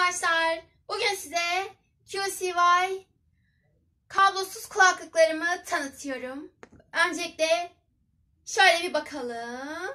arkadaşlar. Bugün size QCY kablosuz kulaklıklarımı tanıtıyorum. Öncelikle şöyle bir bakalım.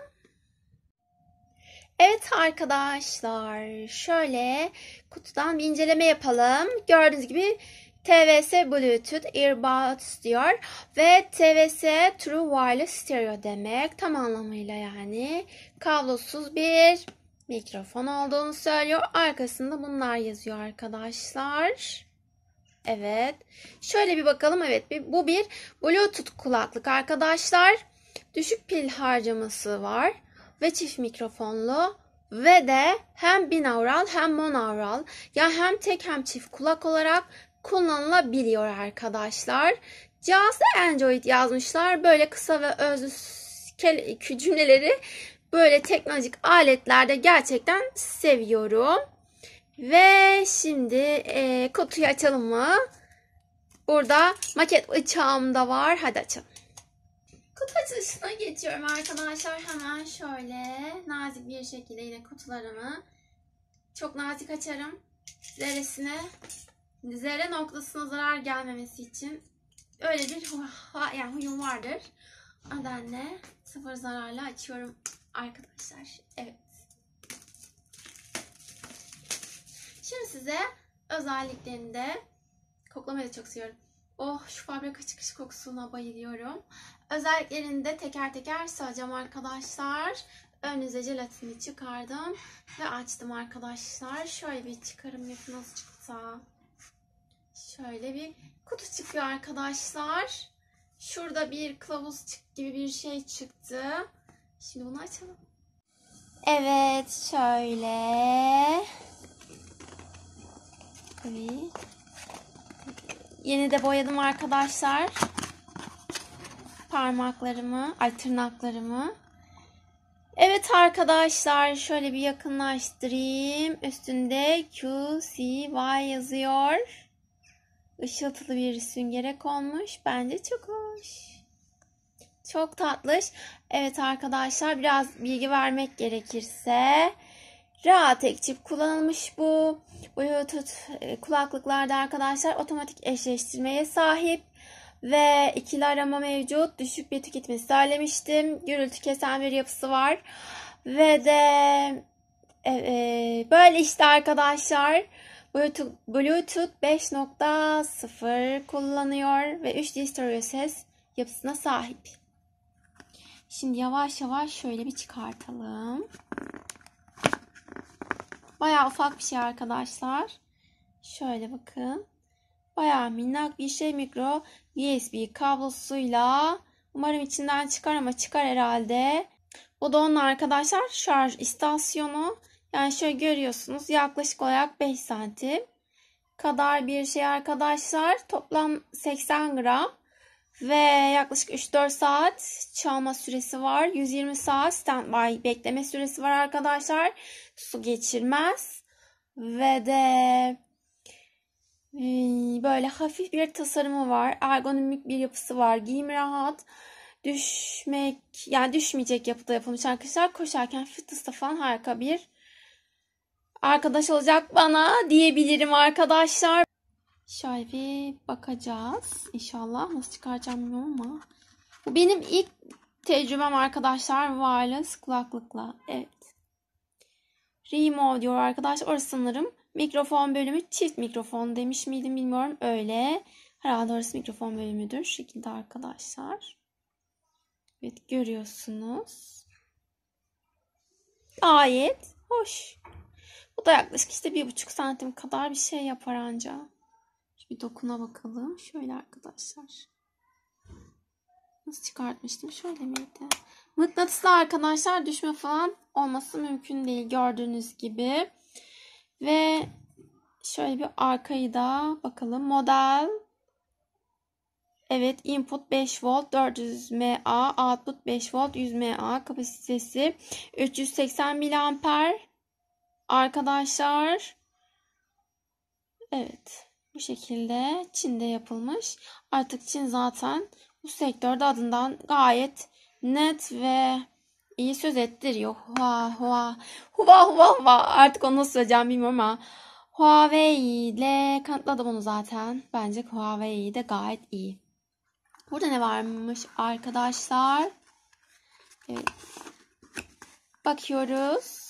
Evet arkadaşlar, şöyle kutudan bir inceleme yapalım. Gördüğünüz gibi TVS Bluetooth Earbuds diyor ve TVS True Wireless Stereo demek. Tam anlamıyla yani kablosuz bir mikrofon olduğunu söylüyor. Arkasında bunlar yazıyor arkadaşlar. Evet. Şöyle bir bakalım. Evet, bu bir Bluetooth kulaklık arkadaşlar. Düşük pil harcaması var ve çift mikrofonlu ve de hem binaural hem monaural, yani hem tek hem çift kulak olarak kullanılabiliyor arkadaşlar. Cihazda Android yazmışlar. Böyle kısa ve özlü cümleleri böyle teknolojik aletlerde gerçekten seviyorum. Ve şimdi kutuyu açalım mı? Burada maket bıçağım da var. Hadi açalım. Kutu açılışına geçiyorum arkadaşlar. Hemen şöyle nazik bir şekilde yine kutularımı çok nazik açarım. Zerre noktasına zarar gelmemesi için öyle bir huyum vardır. O nedenle sıfır zararla açıyorum arkadaşlar. Evet. Şimdi size özelliklerini de koklamayı da çok seviyorum. Oh, şu fabrika çıkış kokusuna bayılıyorum. Özelliklerini de teker teker söyleyeceğim arkadaşlar. Önünüze jelatini çıkardım ve açtım arkadaşlar. Şöyle bir çıkarım yapı nasıl çıktı. Şöyle bir kutu çıkıyor arkadaşlar. Şurada bir kılavuz gibi bir şey çıktı. Şimdi bunu açalım. Evet, şöyle. Evet. Yeni de boyadım arkadaşlar. Parmaklarımı, tırnaklarımı. Evet arkadaşlar, şöyle bir yakınlaştırayım. Üstünde QCY yazıyor. Işıltılı bir süngere konmuş. Bence çok hoş. Çok tatlış. Evet arkadaşlar, biraz bilgi vermek gerekirse rahat tek çift kullanılmış bu Bluetooth kulaklıklarda arkadaşlar otomatik eşleştirmeye sahip ve ikili arama mevcut. Düşük bir tüketmesi söylemiştim. Gürültü kesen bir yapısı var ve de böyle işte arkadaşlar. Bluetooth 5.0 kullanıyor ve 3D stereo ses yapısına sahip. Şimdi yavaş yavaş şöyle bir çıkartalım. Bayağı ufak bir şey arkadaşlar. Şöyle bakın. Bayağı minnak bir şey, mikro USB kablosuyla. Umarım içinden çıkar ama çıkar herhalde. Bu da onun arkadaşlar şarj istasyonu. Yani şöyle görüyorsunuz, yaklaşık olarak 5 santim kadar bir şey arkadaşlar. Toplam 80 gram. Ve yaklaşık 3-4 saat çalma süresi var. 120 saat standby bekleme süresi var arkadaşlar. Su geçirmez. Ve de böyle hafif bir tasarımı var. Ergonomik bir yapısı var. Giyim rahat. Düşmeyecek yapıda yapılmış arkadaşlar. Koşarken fitness'ta falan harika bir arkadaş olacak bana diyebilirim arkadaşlar. Şöyle bir bakacağız. İnşallah nasıl çıkaracağım bilmiyorum ama. Bu benim ilk tecrübem arkadaşlar wireless kulaklıkla. Evet. Remove diyor arkadaşlar. Orası sanırım mikrofon bölümü, çift mikrofon demiş miydim bilmiyorum. Öyle. Herhalde orası mikrofon bölümüdür. Şu şekilde arkadaşlar. Evet, görüyorsunuz. Gayet hoş. Bu da yaklaşık işte 1,5 santim kadar bir şey yapar anca. Bir dokuna bakalım. Şöyle arkadaşlar. Nasıl çıkartmıştım? Şöyle miydi? Mıknatıslı arkadaşlar, düşme falan olması mümkün değil. Gördüğünüz gibi. Ve şöyle bir arkayı da bakalım. Model. Evet. Input 5 volt 400 mAh. Output 5 volt 100 mAh. Kapasitesi 380 miliamper. Arkadaşlar. Evet. Bu şekilde Çin'de yapılmış. Artık Çin zaten bu sektörde adından gayet net ve iyi söz ettiriyor. Hua hua. Hua hua hua. Artık onu nasıl söyleyeceğim bilmiyorum ama Huawei ile kanıtladım onu zaten. Bence Huawei de gayet iyi. Burada ne varmış arkadaşlar? Evet. Bakıyoruz.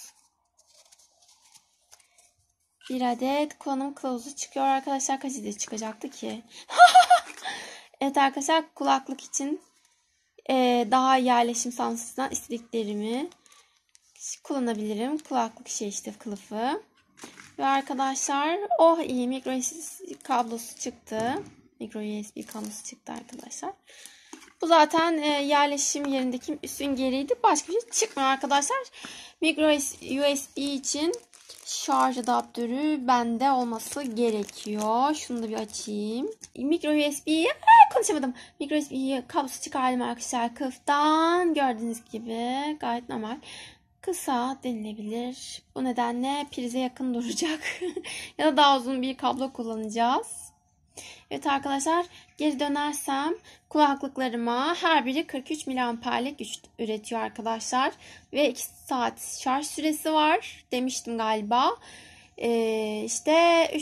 Bir adet kullanım kılavuzu çıkıyor arkadaşlar. Kaç adet çıkacaktı ki? Evet arkadaşlar, kulaklık için daha yerleşim sağlamasından istediklerimi kullanabilirim. Kulaklık işte kılıfı. Ve arkadaşlar iyi micro USB kablosu çıktı. Micro USB kablosu çıktı arkadaşlar. Bu zaten yerleşim yerindeki süngeriydi. Başka bir şey çıkmıyor arkadaşlar. Micro USB için şarj adaptörü bende olması gerekiyor. Şunu da bir açayım. Micro USB'yi konuşamadım. Micro USB kablosu çıkardım arkadaşlar kılıftan. Gördüğünüz gibi gayet normal. Kısa denilebilir. Bu nedenle prize yakın duracak. Ya da daha uzun bir kablo kullanacağız. Evet arkadaşlar, geri dönersem kulaklıklarıma her biri 43 miliamperlik güç üretiyor arkadaşlar. Ve 2 saat şarj süresi var demiştim galiba. İşte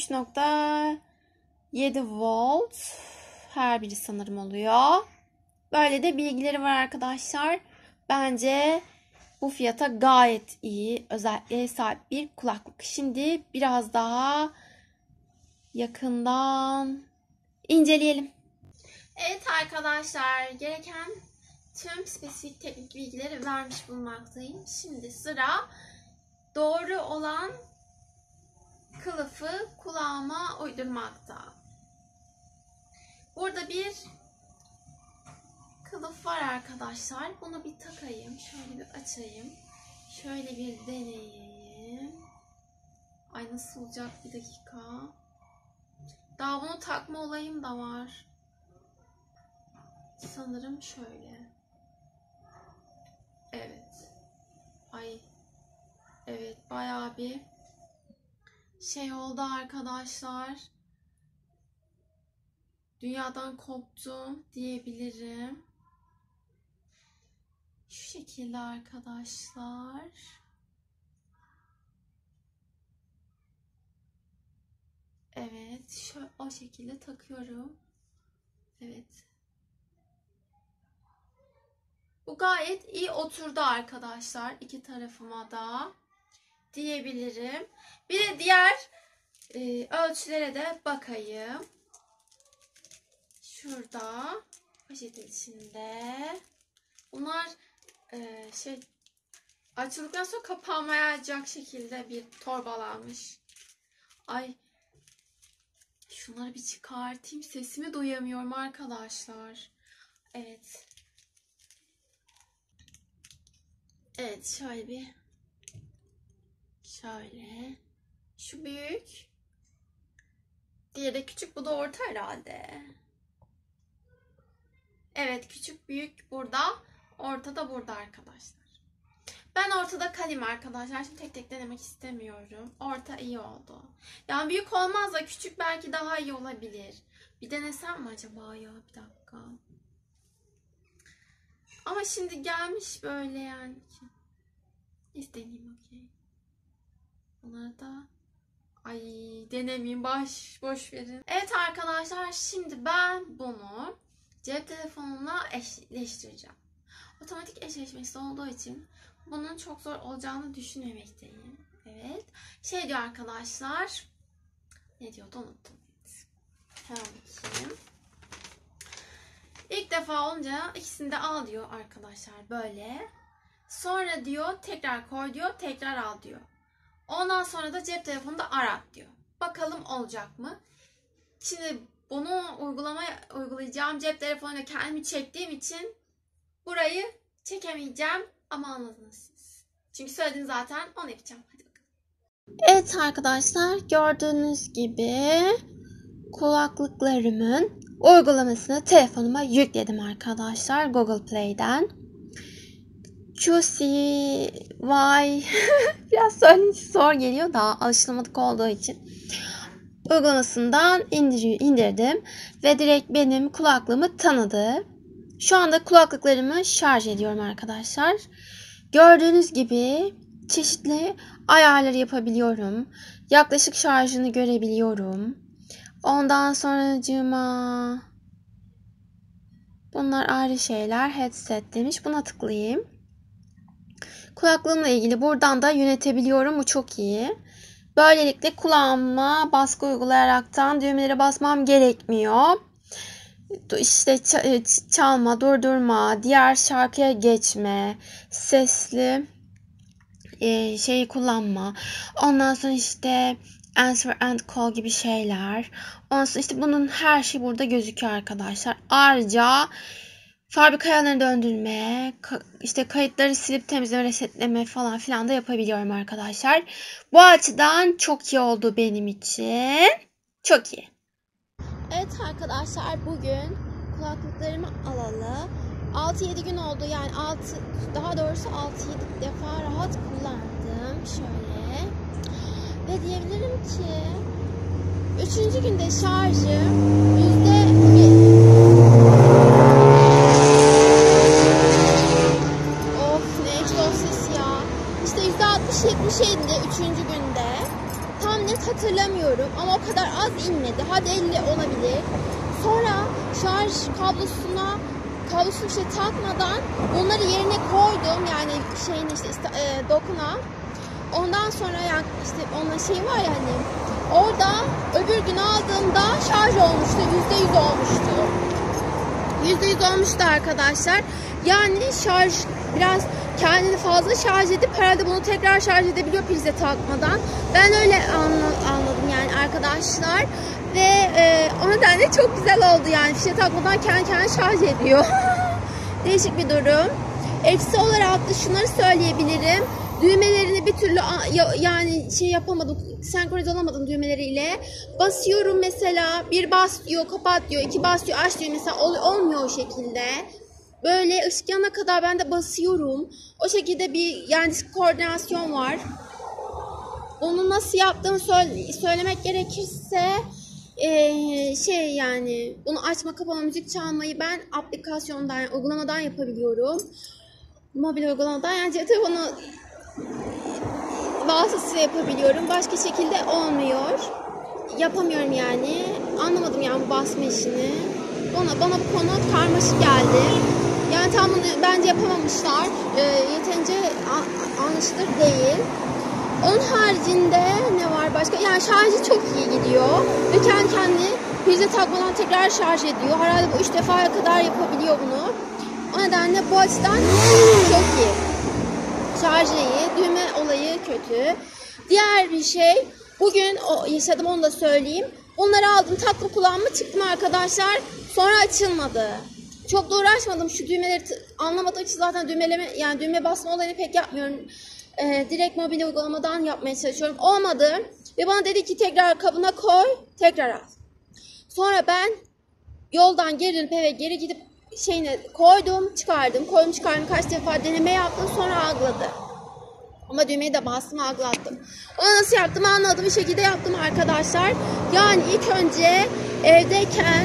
3.7 volt her biri sanırım oluyor. Böyle de bilgileri var arkadaşlar. Bence bu fiyata gayet iyi. Özellikle sahip bir kulaklık. Şimdi biraz daha yakından inceleyelim. Evet arkadaşlar, gereken tüm spesifik teknik bilgileri vermiş bulunmaktayım. Şimdi sıra doğru olan kılıfı kulağıma uydurmakta. Burada bir kılıf var arkadaşlar. Bunu bir takayım. Şöyle bir açayım. Şöyle bir deneyeyim. Ay nasıl olacak, bir dakika. Daha bunu takma olayım da var. Sanırım şöyle. Evet. Ay. Evet, bayağı bir şey oldu arkadaşlar. Dünyadan koptum diyebilirim. Şu şekilde arkadaşlar. Evet, o şekilde takıyorum. Evet. Bu gayet iyi oturdu arkadaşlar, iki tarafıma da diyebilirim. Bir de diğer ölçülere de bakayım. Şurada poşetin içinde. Bunlar açıldıktan sonra kapanmayacak şekilde bir torbalanmış. Ay, şunları bir çıkartayım. Sesimi duyamıyorum arkadaşlar. Evet. Evet, şöyle bir. Şöyle. Şu büyük. Diğeri de küçük. Bu da orta herhalde. Evet, küçük büyük burada. Orta da burada arkadaşlar. Ben ortada kalayım arkadaşlar. Şimdi tek tek denemek istemiyorum. Orta iyi oldu. Yani büyük olmaz da küçük belki daha iyi olabilir. Bir denesem mi acaba ya? Bir dakika. Ama şimdi gelmiş böyle yani. İsteneyim, okey. Bunları da denemeyeyim, boş verin. Evet arkadaşlar, şimdi ben bunu cep telefonumla eşleştireceğim. Otomatik eşleşmesi olduğu için bunun çok zor olacağını düşünmemekteyim. Evet. Şey diyor arkadaşlar. Ne diyordu unuttum. Hemen bakayım. İlk defa olunca ikisini de al diyor arkadaşlar böyle. Sonra diyor tekrar koy diyor, tekrar al diyor. Ondan sonra da cep telefonunda arat diyor. Bakalım olacak mı? Şimdi bunu uygulayacağım cep telefonuyla kendimi çektiğim için burayı çekemeyeceğim ama anladınız siz. Çünkü söyledim zaten, onu yapacağım. Hadi bakalım. Evet arkadaşlar, gördüğünüz gibi kulaklıklarımın uygulamasını telefonuma yükledim arkadaşlar Google Play'den. Juicy Why biraz söyleyince zor geliyor da alışılmadık olduğu için uygulamasından indirdim ve direkt benim kulaklığımı tanıdı. Şu anda kulaklıklarımı şarj ediyorum arkadaşlar. Gördüğünüz gibi çeşitli ayarları yapabiliyorum. Yaklaşık şarjını görebiliyorum. Ondan sonracığıma bunlar ayrı şeyler. Headset demiş. Buna tıklayayım. Kulaklığımla ilgili buradan da yönetebiliyorum. Bu çok iyi. Böylelikle kulağıma baskı uygulayaraktan düğmelere basmam gerekmiyor. İşte çalma, durdurma, diğer şarkıya geçme, sesli şeyi kullanma. Ondan sonra işte answer and call gibi şeyler. Ondan sonra işte bunun her şeyi burada gözüküyor arkadaşlar. Ayrıca fabrika ayarlarını döndürme, işte kayıtları silip temizleme, resetleme falan filan da yapabiliyorum arkadaşlar. Bu açıdan çok iyi oldu benim için. Çok iyi. Evet arkadaşlar, bugün kulaklıklarımı alalı 6-7 gün oldu. Yani daha doğrusu 6-7 defa rahat kullandım. Şöyle. Ve diyebilirim ki 3. günde şarjı %60-70'eydi 3. günde. Tam net hatırlamıyorum ama o kadar az inmedi. Hadi 50 olabilir. Sonra şarj kablosunu işte takmadan bunları yerine koydum. Yani dokuna. Ondan sonra yani işte onun şeyi var ya hani orada öbür gün aldığımda şarj olmuştu. %100 olmuştu. %100 olmuştu arkadaşlar. Yani şarj biraz kendini fazla şarj edip herhalde bunu tekrar şarj edebiliyor prize takmadan. Ben öyle anladım yani arkadaşlar. Ve o nedenle çok güzel oldu yani. Fişe takmadan kendi kendine şarj ediyor. Değişik bir durum. Eksi olarak da şunları söyleyebilirim. Düğmelerini bir türlü yani yapamadım, senkronize olamadım düğmeleriyle. Basıyorum mesela, bir bas diyor, kapat diyor, 2 bas diyor, aç diyor mesela, olmuyor o şekilde. Böyle ışık yanana kadar ben de basıyorum. O şekilde bir yani koordinasyon var. Onu nasıl yaptığımı söylemek gerekirse yani bunu açma kapama, müzik çalmayı ben aplikasyondan, yani uygulamadan yapabiliyorum. Mobil uygulamadan, yani cep telefonu vasıtasıyla yapabiliyorum. Başka şekilde olmuyor. Yapamıyorum yani. Anlamadım yani bu basma işini. Bana bu konu karmaşık geldi. Yani tam bunu bence yapamamışlar. Yeterince anlaşılır değil. Onun haricinde ne var başka? Yani şarjı çok iyi gidiyor. Ve kendi kendine prize takmadan tekrar şarj ediyor. Herhalde bu 3 defaya kadar yapabiliyor bunu. O nedenle bu açıdan çok iyi. Şarjı iyi. Düğme olayı kötü. Diğer bir şey, bugün yaşadım, onu da söyleyeyim. Onları aldım, taktım kulağıma, çıktım arkadaşlar. Sonra açılmadı. Çok da uğraşmadım. Şu düğmeleri anlamadığım için zaten düğme basma olayını pek yapmıyorum. Direkt mobil uygulamadan yapmaya çalışıyorum. Olmadı. Ve bana dedi ki tekrar kabına koy, tekrar al. Sonra ben yoldan geri dönüp eve geri gidip koydum, çıkardım. Kaç defa deneme yaptım, sonra algıladı. Ama düğmeyi de bastım, algılattım. Onu nasıl yaptım anladım. Bir şekilde yaptım arkadaşlar. Yani ilk önce evdeyken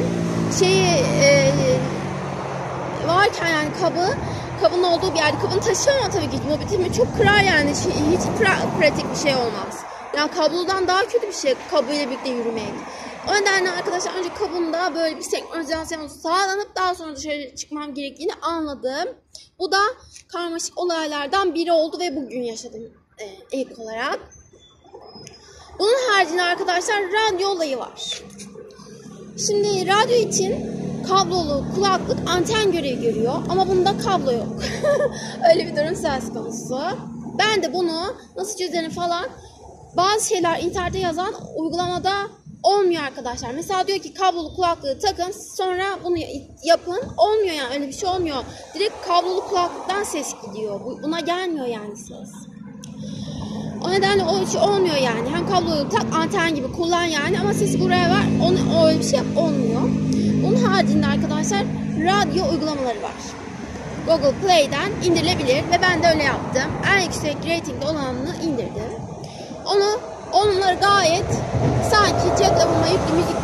varken yani kabın olduğu bir yerde, kabını taşıyamam tabii ki. Mobilimi çok kırar yani. Hiç pratik bir şey olmaz. Yani kablodan daha kötü bir şey kabluyla birlikte yürümek. O nedenle arkadaşlar önce kabında böyle bir senkronizasyon sağlanıp daha sonra dışarı çıkmam gerektiğini anladım. Bu da karmaşık olaylardan biri oldu ve bugün yaşadım ilk olarak. Bunun haricinde arkadaşlar radyo olayı var. Şimdi radyo için kablolu kulaklık anten görevi görüyor ama bunda kablo yok. Öyle bir durum söz konusu. Ben de bunu nasıl çözerim falan, bazı şeyler internette yazan uygulamada olmuyor arkadaşlar. Mesela diyor ki kablolu kulaklığı takın, sonra bunu yapın. Olmuyor yani, öyle bir şey olmuyor. Direkt kablolu kulaklıktan ses gidiyor. Buna gelmiyor yani ses. O nedenle o şey olmuyor yani. Hem kabloyu tak, anten gibi kullan yani, ama sesi buraya ver. Öyle bir şey olmuyor. Bunun haricinde arkadaşlar radyo uygulamaları var. Google Play'den indirilebilir ve ben de öyle yaptım. En yüksek ratingde olanını indirdim. Onları gayet sanki cep telefonuna yüklü müzik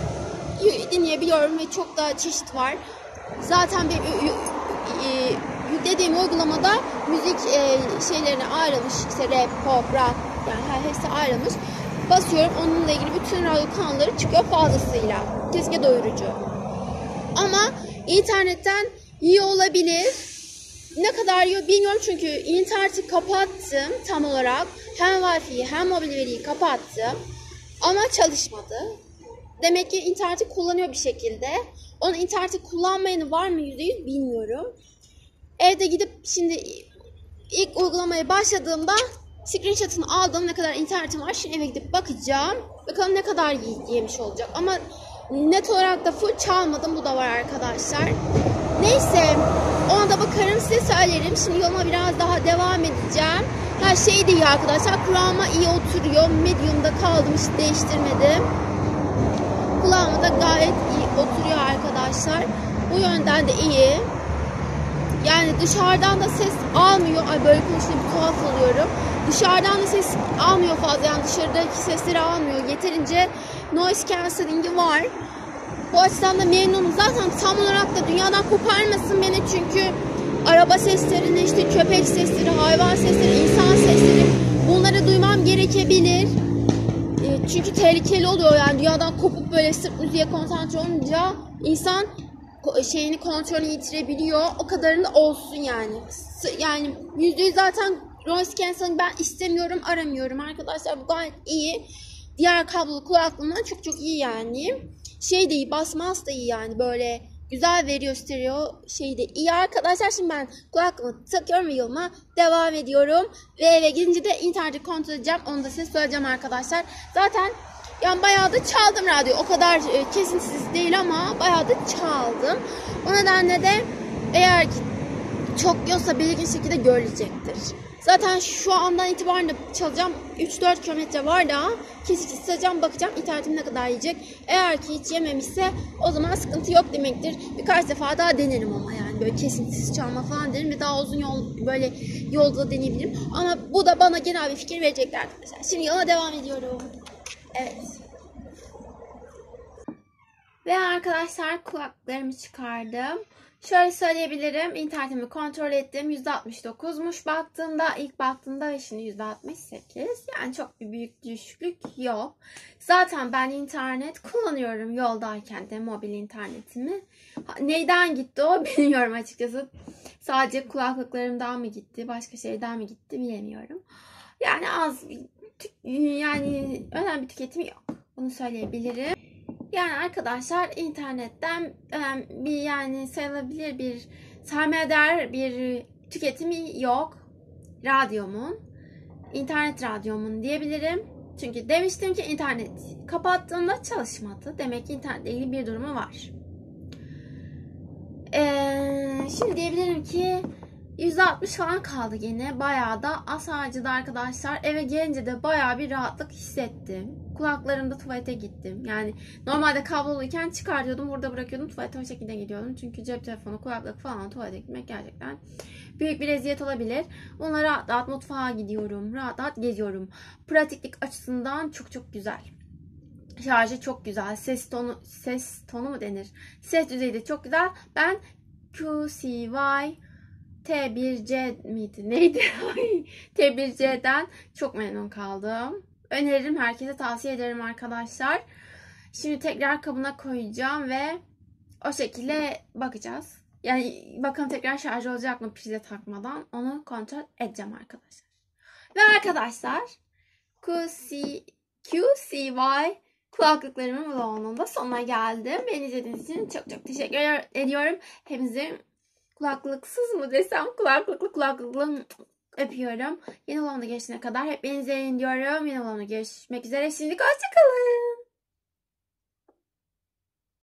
gibi dinleyebiliyorum ve çok da çeşit var. Zaten bir yüklediğim uygulamada müzik şeylerine ayrılmış. İşte rap, pop, rock, yani hepsi ayrılmış. Basıyorum, onunla ilgili bütün radyo kanalları çıkıyor fazlasıyla. Kesinlikle doyurucu. Ama internetten iyi olabilir. Ne kadar iyi bilmiyorum çünkü interneti kapattım tam olarak. Hem Wi-Fi'yi hem mobil veriyi kapattım. Ama çalışmadı. Demek ki interneti kullanıyor bir şekilde. Onun interneti kullanmayanı var mı %100 bilmiyorum. Evde gidip şimdi ilk uygulamaya başladığımda screenshot'ını aldım, ne kadar internetim var. Şimdi eve gidip bakacağım. Bakalım ne kadar yemiş olacak. Ama net olarak da full çalmadım. Bu da var arkadaşlar. Neyse, ona da bakarım, size söylerim. Şimdi yoluma biraz daha devam edeceğim. Her şey de iyi arkadaşlar. Kulağıma iyi oturuyor. Medium'da kaldım, hiç değiştirmedim. Kulağıma da gayet iyi oturuyor arkadaşlar. Bu yönden de iyi. Yani dışarıdan da ses almıyor. Ay böyle konuşunca bir tuhaf oluyorum. Dışarıdan da ses almıyor fazla. Yani dışarıdaki sesleri almıyor. Yeterince noise cancelling'i var. Bu açıdan da memnunum. Zaten tam olarak da dünyadan koparmasın beni. Çünkü araba seslerini, işte köpek sesleri, hayvan sesleri, insan sesleri, bunları duymam gerekebilir. Çünkü tehlikeli oluyor yani, dünyadan kopup böyle sırf müziğe konsantre olunca insan kontrolünü yitirebiliyor. O kadarında olsun yani. Yani %100 zaten noise cancelling ben istemiyorum, aramıyorum arkadaşlar. Bu gayet iyi. Diğer kablolu kulaklığımdan çok çok iyi yani. Şey de iyi, basmaz da iyi yani, böyle güzel veriyor, stereo şey de iyi arkadaşlar. Şimdi ben kulaklığımı takıyorum ve yoluma devam ediyorum. Ve eve gidince de interneti kontrol edeceğim. Onu da size söyleyeceğim arkadaşlar. Zaten yani bayağı da çaldım radyo. O kadar kesintisiz değil ama bayağı da çaldım. O nedenle de eğer çok yoksa belirgin şekilde görülecektir. Zaten şu andan itibaren de çalacağım. 3-4 kilometre var daha. Kesici sızacağım, bakacağım internetim ne kadar yiyecek. Eğer ki hiç yememişse o zaman sıkıntı yok demektir. Birkaç defa daha denerim ama yani böyle kesintisiz çalma falan derim ve daha uzun yol böyle yolda deneyebilirim. Ama bu da bana genel bir fikir verecekler arkadaşlar. Şimdi yola devam ediyorum. Evet. Ve arkadaşlar kulaklarımı çıkardım. Şöyle söyleyebilirim. İnternetimi kontrol ettim. %69'muş. İlk baktığımda ve şimdi %68. Yani çok bir büyük düşüklük yok. Zaten ben internet kullanıyorum yoldayken de, mobil internetimi. Neyden gitti o bilmiyorum açıkçası. Sadece kulaklıklarımdan mı gitti, başka şeyden mi gitti bilemiyorum. Yani yani önemli bir tüketimi yok. Bunu söyleyebilirim. Yani arkadaşlar internetten bir yani sayılabilir bir saymaya değer bir tüketimi yok. İnternet radyomun diyebilirim. Çünkü demiştim ki internet kapattığımda çalışmadı. Demek ki internetle ilgili bir durumu var. Şimdi diyebilirim ki %60 falan kaldı yine. Bayağı da az harcadı arkadaşlar. Eve gelince de bayağı bir rahatlık hissettim. Kulaklarımda tuvalete gittim. Yani normalde kabloluyken çıkartıyordum, burada bırakıyordum, tuvalete o şekilde gidiyordum. Çünkü cep telefonu, kulaklık falan tuvalete gitmek gerçekten büyük bir eziyet olabilir. Onlara rahat rahat mutfağa gidiyorum. Rahat rahat geziyorum. Pratiklik açısından çok çok güzel. Şarjı çok güzel. Ses tonu mu denir? Ses düzeyi de çok güzel. Ben QCY T1C miydi? Neydi? T1C'den çok memnun kaldım. Öneririm, herkese tavsiye ederim arkadaşlar. Şimdi tekrar kabına koyacağım ve o şekilde bakacağız. Yani bakalım tekrar şarj olacak mı prize takmadan, onu kontrol edeceğim arkadaşlar. Ve arkadaşlar QCY kulaklıklarımın vlogunun da sonuna geldim. Beni izlediğiniz için çok çok teşekkür ediyorum. Hepinizi kulaklıksız mı desem, kulaklıklı öpüyorum. Yeni vlogumda görüşene kadar hep beni izleyin diyorum. Yeni vlogumda görüşmek üzere. Şimdilik hoşçakalın.